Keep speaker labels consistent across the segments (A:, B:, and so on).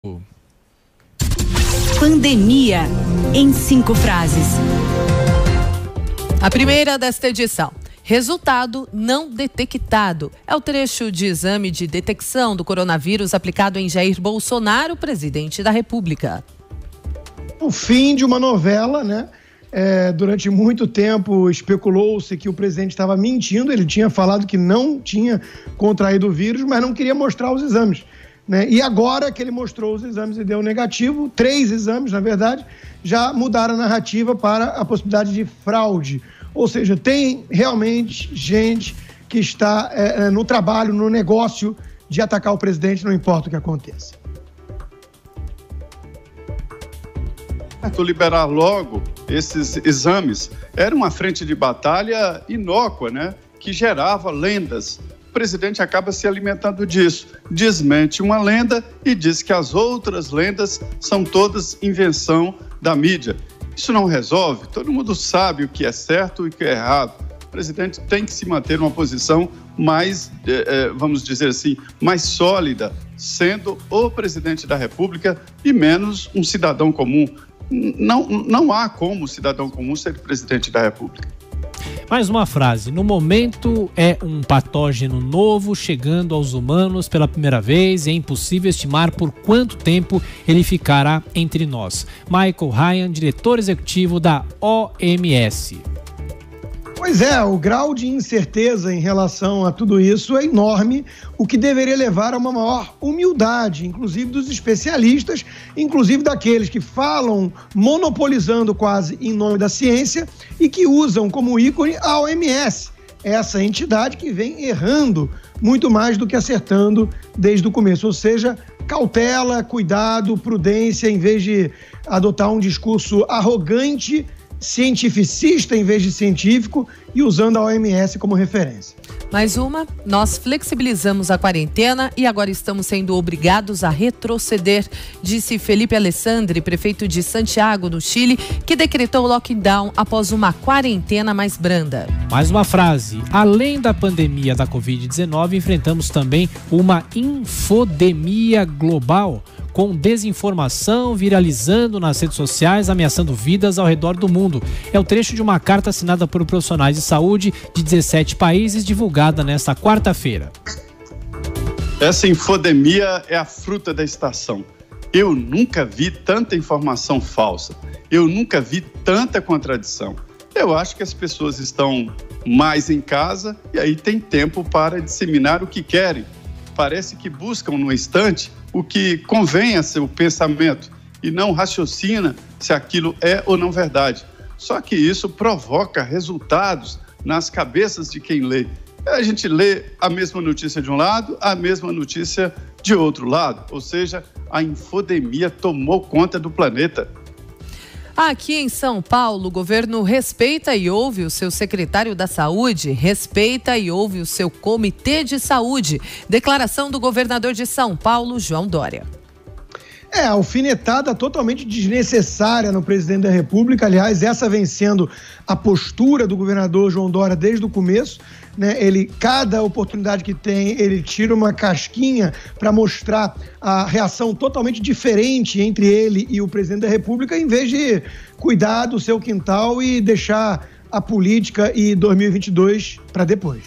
A: Pandemia, em 5 frases.
B: A primeira desta edição. Resultado não detectado. É o trecho de exame de detecção do coronavírus aplicado em Jair Bolsonaro, presidente da República.
C: O fim de uma novela, né? Durante muito tempo especulou-se que o presidente estava mentindo. Ele tinha falado que não tinha contraído o vírus, mas não queria mostrar os exames, né? E agora que ele mostrou os exames e deu negativo, 3 exames, na verdade, já mudaram a narrativa para a possibilidade de fraude. Ou seja, tem realmente gente que está no trabalho, no negócio de atacar o presidente, não importa o que aconteça.
D: Liberar logo esses exames era uma frente de batalha inócua, né? Que gerava lendas. O presidente acaba se alimentando disso, desmente uma lenda e diz que as outras lendas são todas invenção da mídia. Isso não resolve, todo mundo sabe o que é certo e o que é errado. O presidente tem que se manter numa posição mais, vamos dizer assim, mais sólida, sendo o presidente da República e menos um cidadão comum. Não há como o cidadão comum ser presidente da República.
E: Mais uma frase. No momento é um patógeno novo chegando aos humanos pela primeira vez e é impossível estimar por quanto tempo ele ficará entre nós. Michael Ryan, diretor executivo da OMS.
C: Pois é, o grau de incerteza em relação a tudo isso é enorme, o que deveria levar a uma maior humildade, inclusive dos especialistas, inclusive daqueles que falam monopolizando quase em nome da ciência e que usam como ícone a OMS, essa entidade que vem errando muito mais do que acertando desde o começo, ou seja, cautela, cuidado, prudência, em vez de adotar um discurso arrogante, cientificista em vez de científico e usando a OMS como referência.
B: Mais uma, nós flexibilizamos a quarentena e agora estamos sendo obrigados a retroceder, disse Felipe Alessandri, prefeito de Santiago, no Chile, que decretou o lockdown após uma quarentena mais branda.
E: Mais uma frase, além da pandemia da Covid-19, enfrentamos também uma infodemia global, com desinformação viralizando nas redes sociais, ameaçando vidas ao redor do mundo. É o trecho de uma carta assinada por profissionais de saúde de 17 países, divulgada nesta quarta-feira.
D: Essa infodemia é a fruta da estação. Eu nunca vi tanta informação falsa. Eu nunca vi tanta contradição. Eu acho que as pessoas estão mais em casa e aí tem tempo para disseminar o que querem. Parece que buscam no instante o que convém a seu pensamento e não raciocina se aquilo é ou não verdade. Só que isso provoca resultados nas cabeças de quem lê. A gente lê a mesma notícia de um lado, a mesma notícia de outro lado. Ou seja, a infodemia tomou conta do planeta.
B: Aqui em São Paulo, o governo respeita e ouve o seu secretário da Saúde, respeita e ouve o seu comitê de saúde. Declaração do governador de São Paulo, João Dória.
C: Alfinetada totalmente desnecessária no presidente da República. Aliás, essa vem sendo a postura do governador João Dória desde o começo, né? Cada oportunidade que tem, ele tira uma casquinha para mostrar a reação totalmente diferente entre ele e o presidente da República, em vez de cuidar do seu quintal e deixar a política e 2022 para depois.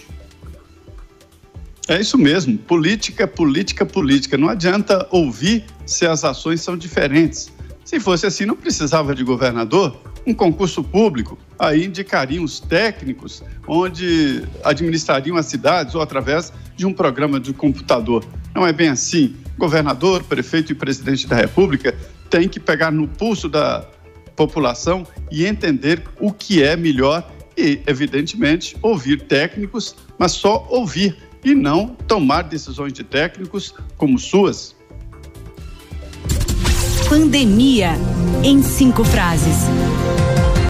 D: É isso mesmo, política, política, política. Não adianta ouvir se as ações são diferentes. Se fosse assim, não precisava de governador. Um concurso público, aí indicariam os técnicos onde administrariam as cidades ou através de um programa de computador. Não é bem assim. Governador, prefeito e presidente da República têm que pegar no pulso da população e entender o que é melhor e, evidentemente, ouvir técnicos, mas só ouvir e não tomar decisões de técnicos como suas.
A: Pandemia, em 5 frases.